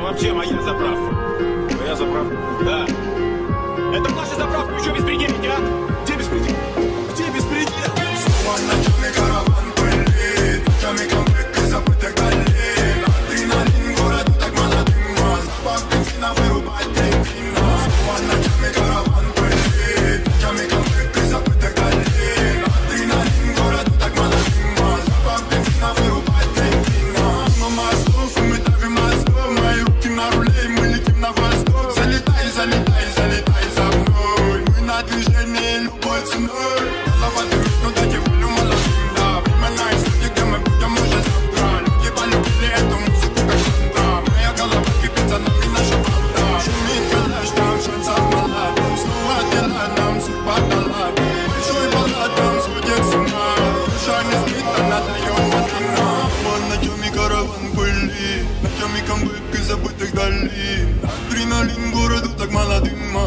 вообще моя заправка. Твоя заправка? Да. Это наша заправка, вы что беспределите, а? Где беспредел? Где беспредел? Снова ночной караван пылит, ночами камбэк из забытых долин. Адреналин городу так молодым, запах бензина вырубать бензина. Снова ночной караван пылит, ночами камбэк из забытых долин. Адреналин городу так молодым, запах бензина вырубать бензина. Мимо мостов, мы давим мостов, мои руки на руле, мы летим на восток. Залетай, залетай, залетай за мной, мы на движении любой ценой. Голова дымит, но дайте волю молодым, да. Время на исходе, где мы будем уже завтра. Люди полюбили эту музыку как мантра. Моя голова кипит, за нами наша правда. Шумит калаш, там шансов мало. Снова дела нам судьба дала. Большой баллад нам сходит с ума. Душа не спит, она дает матрина. Вон ночами караван пыли, ночами камбэк из забытых долин. Адреналин городу так молодым.